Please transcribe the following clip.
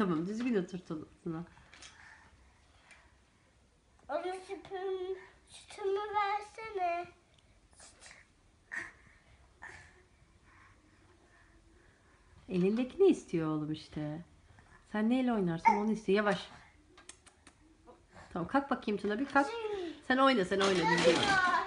Tamam, düzgün otur Tuna. Onu sütümü versene. Elindekini istiyor oğlum işte. Sen neyle oynarsan onu istiyor. Yavaş. Tamam, kalk bakayım Tuna, bir kalk. Sen oyna düzgün oyna.